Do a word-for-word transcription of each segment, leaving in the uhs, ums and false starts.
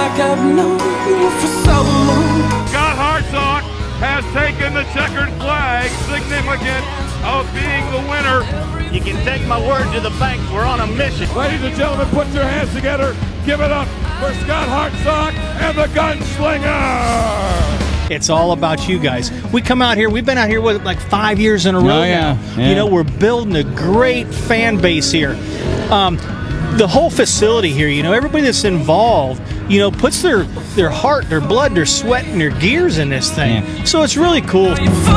like I've known you for so long. Scott Hartsock has taken the checkered flag, significant of being the winner. You can take my word to the bank. We're on a mission. Ladies and gentlemen, put your hands together. Give it up for Scott Hartsock and the Gunslinger. It's all about you guys. We come out here, we've been out here with like five years in a row oh, yeah. now. Yeah. You know, we're building a great fan base here. Um, the whole facility here, you know, everybody that's involved, you know, puts their, their heart, their blood, their sweat, and their gears in this thing. Yeah. So it's really cool.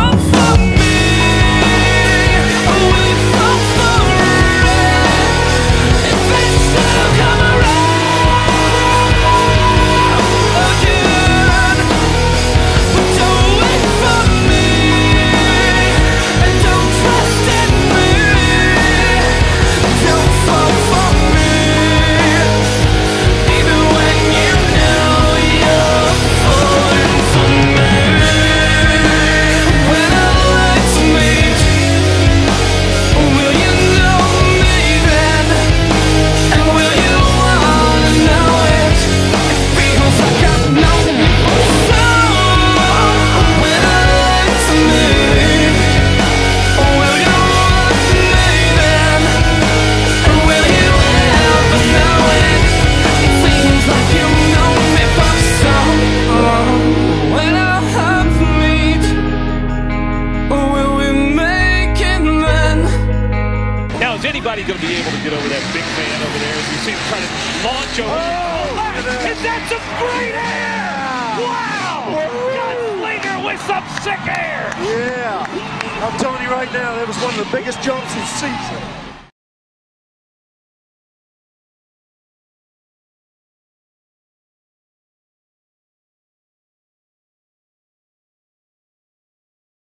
Anybody going to be able to get over that big fan over there as you see him try to launch over? Oh, and that's a great air! Wow! Gunslinger with some sick air! Yeah, I'm telling you right now, that was one of the biggest jumps of the season.